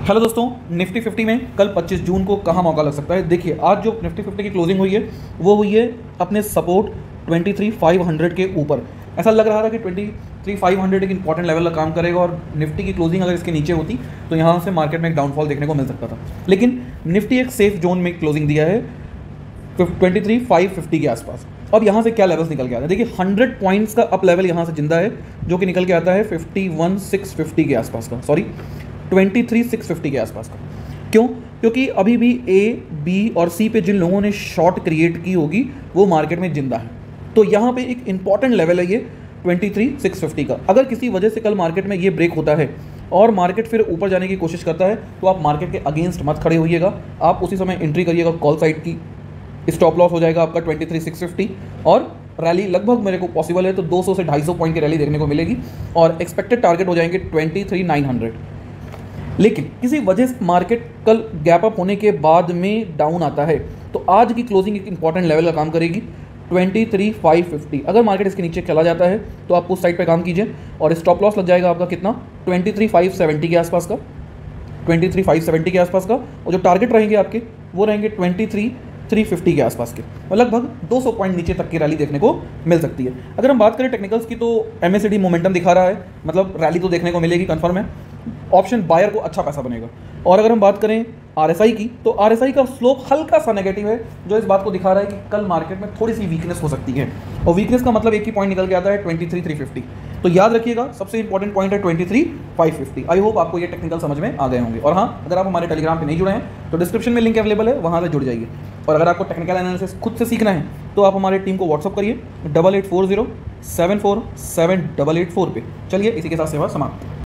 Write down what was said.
Hello दोस्तों, Nifty 50 में कल 25 जून को कहाँ मौका लग सकता है। देखिए, आज जो निफ्टी 50 की क्लोजिंग हुई है वो हुई है अपने सपोर्ट 23,500 के ऊपर। ऐसा लग रहा था कि 23,500 एक इंपॉर्टेंट लेवल का काम करेगा और निफ्टी की क्लोजिंग अगर इसके नीचे होती तो यहाँ से मार्केट में एक डाउनफॉल देखने को मिल सकता था। लेकिन निफ्टी एक सेफ जोन में क्लोजिंग दिया है 23,550 के आसपास। अब यहाँ से क्या लेवल्स निकल के आता है, देखिए 100 पॉइंट्स का अप लेवल यहाँ से जिंदा है जो कि निकल के आता है 51,650 के आसपास का, 23,650 के आसपास का। क्यों? क्योंकि अभी भी ए, बी और सी पे जिन लोगों ने शॉर्ट क्रिएट की होगी वो मार्केट में जिंदा है। तो यहाँ पे एक इंपॉर्टेंट लेवल है ये 23,650 का। अगर किसी वजह से कल मार्केट में ये ब्रेक होता है और मार्केट फिर ऊपर जाने की कोशिश करता है तो आप मार्केट के अगेंस्ट मत खड़े होइएगा, आप उसी समय एंट्री करिएगा कॉल साइड की। स्टॉप लॉस हो जाएगा आपका 23,650 और रैली लगभग मेरे को पॉसिबल है तो 200 से 250 पॉइंट की रैली देखने को मिलेगी और एक्सपेक्टेड टारगेट हो जाएंगे 23,900। लेकिन किसी वजह से मार्केट कल गैप अप होने के बाद में डाउन आता है तो आज की क्लोजिंग एक इंपॉर्टेंट लेवल का काम करेगी 23,550। अगर मार्केट इसके नीचे चला जाता है तो आप उस साइड पे काम कीजिए और स्टॉप लॉस लग जाएगा आपका कितना, 23,570 के आसपास का, 23,570 के आसपास का। और जो टारगेट रहेंगे आपके वो रहेंगे 23,350 के आसपास के, और लगभग 200 पॉइंट नीचे तक की रैली देखने को मिल सकती है। अगर हम बात करें टेक्निकल्स की तो MACD मोमेंटम दिखा रहा है, मतलब रैली तो देखने को मिलेगी कंफर्म है। ऑप्शन बायर को अच्छा पैसा बनेगा। और अगर हम बात करें RSI की तो RSI का स्लोप हल्का सा नेगेटिव है जो इस बात को दिखा रहा है कि कल मार्केट में थोड़ी सी वीकनेस हो सकती है, और वीकनेस का मतलब एक ही पॉइंट निकल के आता है 23,350। तो याद रखिएगा सबसे इंपॉर्टेंट पॉइंट है 23,550। आई होप आपको ये टेक्निकल समझ में आ गए होंगे। और हाँ, अगर आप हमारे टेलीग्राम पे नहीं जुड़े हैं तो डिस्क्रिप्शन में लिंक अवेलेबल है, वहाँ से जुड़ जाइए। और अगर आपको टेक्निकल एनालिसिस खुद से सीखना है तो आप हमारे टीम को व्हाट्सअप करिए 8840 747 884 पे। चलिए इसी के साथ सेवा समाप्त।